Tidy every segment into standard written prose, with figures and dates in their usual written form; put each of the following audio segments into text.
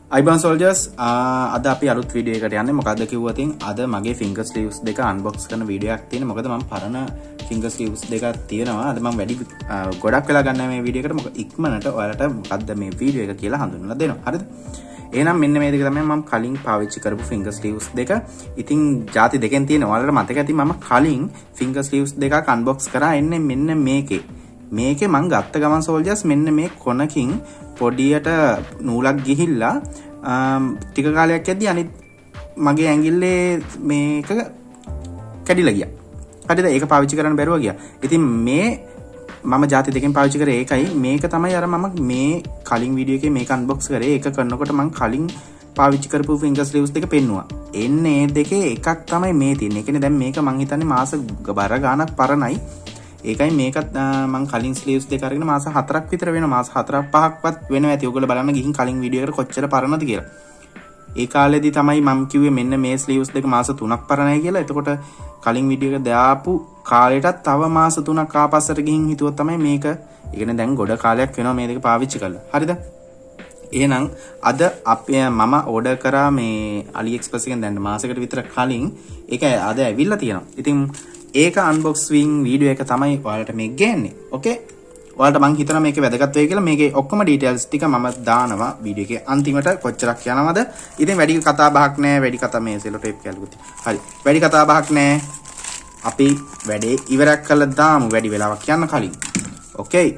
අයිබන් සෝල්ජර්ස් අද අපි අලුත් වීඩියෝ එකකට යන්නේ. මොකද්ද කිව්වොත් අද මගේ ෆින්ගර් ස්ලීව්ස් දෙක අන්බොක්ස් කරන වීඩියෝ එකක් තියෙනවා. මොකද මම පරණ ෆින්ගර් ස්ලීව්ස් දෙකක් තියෙනවා. අද මම වැඩි ගොඩක් වෙලා ගන්න මේ වීඩියෝ එකට. මොකද ඉක්මනට ඔයාලට මොකද්ද මේ වීඩියෝ එක කියලා හඳුන්වලා දෙනවා. හරිද? එහෙනම් මෙන්න මේ දෙක තමයි මම කලින් පාවිච්චි කරපු ෆින්ගර් ස්ලීව්ස් දෙක. ඉතින් ಜಾති දෙකෙන් තියෙන ඔයාලට මතක ඇති මම කලින් ෆින්ගර් ස්ලීව්ස් දෙකක් අන්බොක්ස් කරා එන්නේ මෙන්න මේකේ මං ගත්ත ගමන් සෝල්ජර්ස් මෙන්න මේ කොනකින් පොඩියට නූලක් ගිහිල්ලා ටික කාලයක් යද්දී අනිත් මගේ ඇඟිල්ලේ මේක කැඩිලා ගියා. හරිද? ඒක පාවිච්චි කරන්න බැරුව ගියා. ඉතින් මේ මම ಜಾති දෙකෙන් පාවිච්චි කරේ ඒකයි. මේක තමයි අර මම මේ කලින් වීඩියෝ එකේ මේක අන්බොක්ස් කරේ. ඒක කරනකොට මං කලින් පාවිච්චි කරපු ෆින්ගර් ස්ලීව්ස් දෙක පෙන්නුවා. එන්නේ දෙකේ එකක් තමයි මේ තියෙන්නේ. ඒ කියන්නේ දැන් මේක මං හිතන්නේ මාස බර ගාණක් පරණයි. ඒකයි මේකත් මං කලින් ස්ලීව්ස් දෙක අරගෙන මාස 4ක් විතර වෙනවා. මාස 4-5ක්වත් වෙනවා ඇති. ඔයගොල්ලෝ බලන්න ගිහින් කලින් වීඩියෝ එකට කොච්චර පරණද කියලා. ඒ කාලෙදී තමයි මම කිව්වේ මෙන්න මේ ස්ලීව්ස් දෙක මාස 3ක් පරණයි කියලා. එතකොට කලින් වීඩියෝ එක දාපු කාලෙටත් තව මාස 3ක් ආපස්සට ගිහින් හිතුවොත් තමයි මේක. ඒ කියන්නේ දැන් ගොඩ කාලයක් වෙනවා මේ දෙක පාවිච්චි කරලා. හරිද? එහෙනම් අද මම ඕඩර් කරා මේ AliExpress එකෙන් දැන් මාසයකට විතර කලින්. ඒක අද ඇවිල්ලා තියෙනවා. ඉතින් ඒක අන්බොක්සිං වීඩියෝ එක තමයි ඔයාලට මේ ගේන්නේ. ඕකේ? ඔයාලට මං හිතනවා මේකේ වැදගත් වෙයි කියලා. මේකේ ඔක්කොම ඩීටේල්ස් ටික මම දානවා වීඩියෝ එකේ අන්තිමට කොච්චරක් යනවද. ඉතින් වැඩි කතා බහක් නැහැ. වැඩි කතා මේ සෙලෝ ටේප් කැලුකුත්. හරි. වැඩි කතා බහක් නැහැ. අපි වැඩේ ඉවරක් කරලා දාමු වැඩි වෙලාවක් යන්න කලින්. ඕකේ?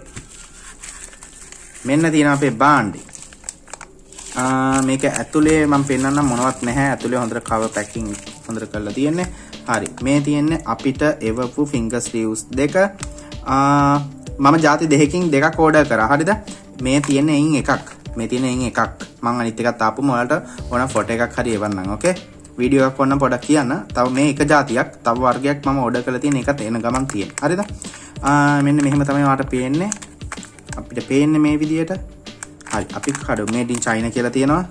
මෙන්න තියෙනවා අපේ බාණ්ඩේ. මේක ඇතුලේ මම පෙන්නන්නම් මොනවත් නැහැ. ඇතුලේ හොඳට කවර් පැකින් හොඳට කරලා තියෙන්නේ. හරි මේ තියෙන්නේ අපිට එවපු ෆින්ගර් ස්ලීව්ස් දෙක. මම ಜಾති දෙකකින් දෙකක් ඕඩර් කරා. හරිද? මේ තියෙන්නේ එයින් එකක්. මම අනිත් එකත් ආපුම ඔයාලට ඕන ෆොටෝ එකක් හරි එවන්නම්. ඕකේ? වීඩියෝ එකක් වොන්න පොඩක් කියන්න. තව මේ එක ಜಾතියක් තව වර්ගයක් මම ඕඩර් කරලා තියෙන එකත් එන ගමන් තියෙන. හරිද? මෙන්න මෙහෙම තමයි ඔයාලට පේන්නේ. අපිට පේන්නේ මේ විදියට. හරි අපි කඩ මේඩ් ඉන් චයිනා කියලා තියෙනවා.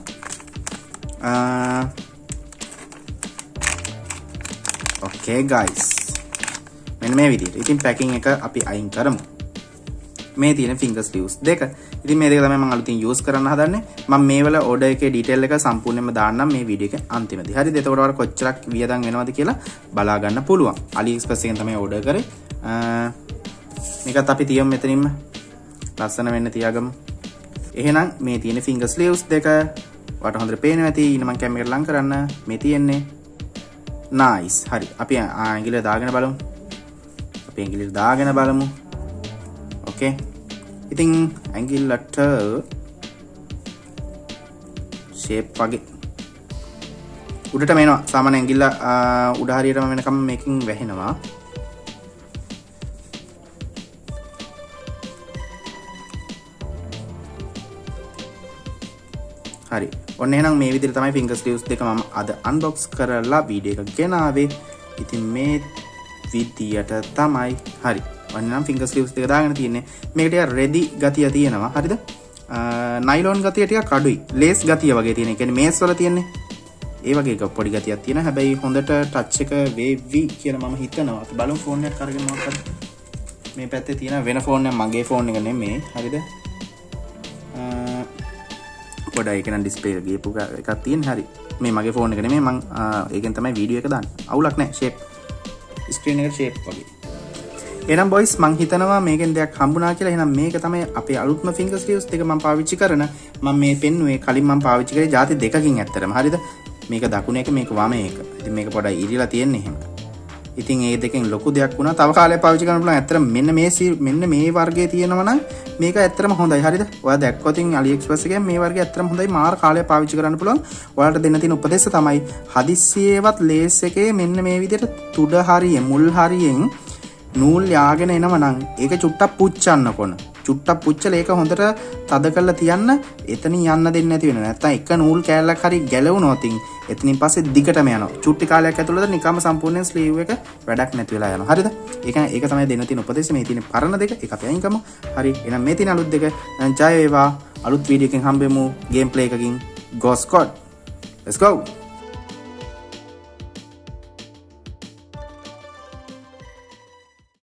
Okay guys. මෙන්න මේ විදිහට. ඉතින් පැකින් එක අපි අයින් කරමු. මේ තියෙන ෆින්ගර් ස්ලීව්ස් දෙක. ඉතින් මේ දෙක තමයි මම අලුතින් යූස් කරන්න හදන්නේ. මම මේ වල ඕඩර් එකේ ඩීටේල් එක සම්පූර්ණයෙන්ම දාන්නම් මේ වීඩියෝ එකේ අන්තිමදී. හරිද? එතකොට ඔයාලා කොච්චරක් වියදම් වෙනවද කියලා බලා ගන්න පුළුවන්. AliExpress එකෙන් තමයි ඕඩර් කරේ. මේකත් අපි තියමු මෙතනින්ම. ලස්සන වෙන්න තියාගමු. එහෙනම් මේ තියෙන ෆින්ගර් ස්ලීව්ස් දෙක ඔයාලට හොඳට පේනවා ඇති. ඊන මම කැමරේට ලං කරන්න. මේ තියෙන්නේ nice. හරි. අපි ඇඟිල්ල දාගෙන බලමු. ඕකේ. ඉතින් ඇඟිල්ලට shape වගේ උඩටම එනවා. සාමාන්‍ය ඇඟිල්ල උඩ හරියටම වෙනකම් මේකෙන් වැහෙනවා. හරි. ඔන්න එහෙනම් මේ විදිහට තමයි ෆින්ගර් ස්ලීව්ස් දෙක මම අද අන්බොක්ස් කරලා වීඩියෝ එක ගෙනාවේ. ඉතින් මේ විදියට තමයි. හරි. ඔන්න නම් ෆින්ගර් ස්ලීව්ස් දෙක දාගෙන තියෙන්නේ. මේක ටික රෙදි ගතිය තියෙනවා. හරිද? නයිලොන් ගතිය ටිකක් අඩුයි. ලේස් ගතිය වගේ තියෙන. ඒ කියන්නේ මේස් වල තියෙන්නේ. ඒ වගේ එක පොඩි ගතියක් තියෙනවා. හැබැයි හොඳට ටච් එක වේවි කියලා මම හිතනවා. අපි බලමු ෆෝන් එකක් අරගෙන මොකක්ද මේ පැත්තේ තියෙන වෙන ෆෝන් එක මගේ ෆෝන් එක නෙමෙයි. හරිද? පොඩයි ඒක නම් ඩිස්ප්ලේ එක ගියපු එකක් තියෙන. හරි. මේ මගේ ෆෝන් එක නෙමෙයි. මම ඒකෙන් තමයි වීඩියෝ එක දාන්නේ. අවුලක් නැහැ. ෂේප් ස්ක්‍රීන් එකට ෂේප් වගේ. එහෙනම් බොයිස් මං හිතනවා මේකෙන් දෙයක් හම්බුණා කියලා. එහෙනම් මේක තමයි අපේ අලුත්ම ෆින්ගර් ස්ලීව්ස් දෙක මම පාවිච්චි කරන. මම මේ පෙන්නුවේ කලින් මම පාවිච්චි කරේ ಜಾති දෙකකින් ඇත්තරම. හරිද? මේක දකුණ එක මේක වම එක. ඉතින් මේක පොඩයි ඉරිලා තියෙන්නේ එහෙම. ඉතින් ඒ දෙකෙන් ලොකු දෙයක් වුණා. තව කාලයක් පාවිච්චි කරන්න පුළුවන්. ඇත්තටම මෙන්න මේ වර්ගයේ තියෙනවා නම් මේක ඇත්තටම හොඳයි. හරිද? ඔයා දැක්කොත් ඉතින් AliExpress එකෙන් මේ වර්ගය ඇත්තටම හොඳයි. මාර කාලයක් පාවිච්චි කරන්න පුළුවන්. ඔයාලට දෙන්න තියෙන උපදේශ තමයි හදිස්සියේවත් ලේස් එකේ මෙන්න මේ විදිහට තුඩ හරියෙන් මුල් හරියෙන් නූල් යාගෙන එනවා නම් ඒක චුට්ටක් පුච්චන්න කොන. චුට්ටක් පුච්චලා ඒක හොඳට තද කරලා තියන්න. එතනින් යන්න දෙන්නේ නැති වෙනවා. නැත්තම් එක නූල් කෑල්ලක් හරි ගැලවුණොත් එතනින් පස්සේ දිගටම යනවා. චුට්ටි කාලයක් ඇතුළත නිකම්ම සම්පූර්ණයෙන් ස්ලීව් එක වැඩක් නැති වෙලා යනවා. හරිද? ඒක තමයි දෙන්න තියෙන උපදේශය. මේ තියෙන පරණ දෙක ඒක අපි අයින් කරමු. හරි. එහෙනම් මේ තියෙන අලුත් දෙක ජය වේවා. අලුත් වීඩියෝ එකකින් හම්බෙමු. ගේම් ප්ලේ එකකින්. Go Squad. Let's go.